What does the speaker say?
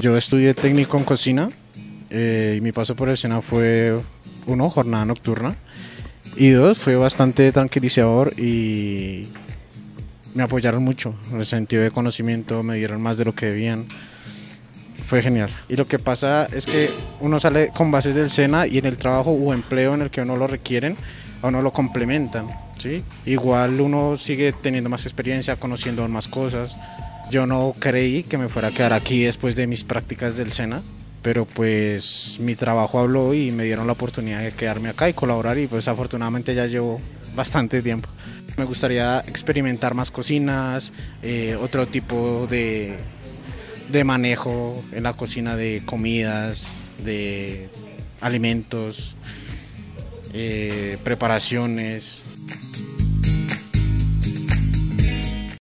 Yo estudié técnico en cocina y mi paso por el SENA fue, uno, jornada nocturna y dos, fue bastante tranquilizador y me apoyaron mucho en el sentido de conocimiento, me dieron más de lo que debían. Fue genial. Y lo que pasa es que uno sale con bases del SENA y en el trabajo o empleo en el que uno lo requieren, a uno lo complementan, ¿sí? Igual uno sigue teniendo más experiencia, conociendo más cosas. Yo no creí que me fuera a quedar aquí después de mis prácticas del SENA, pero pues mi trabajo habló y me dieron la oportunidad de quedarme acá y colaborar y pues afortunadamente ya llevo bastante tiempo. Me gustaría experimentar más cocinas, otro tipo de manejo en la cocina de comidas, de alimentos, preparaciones.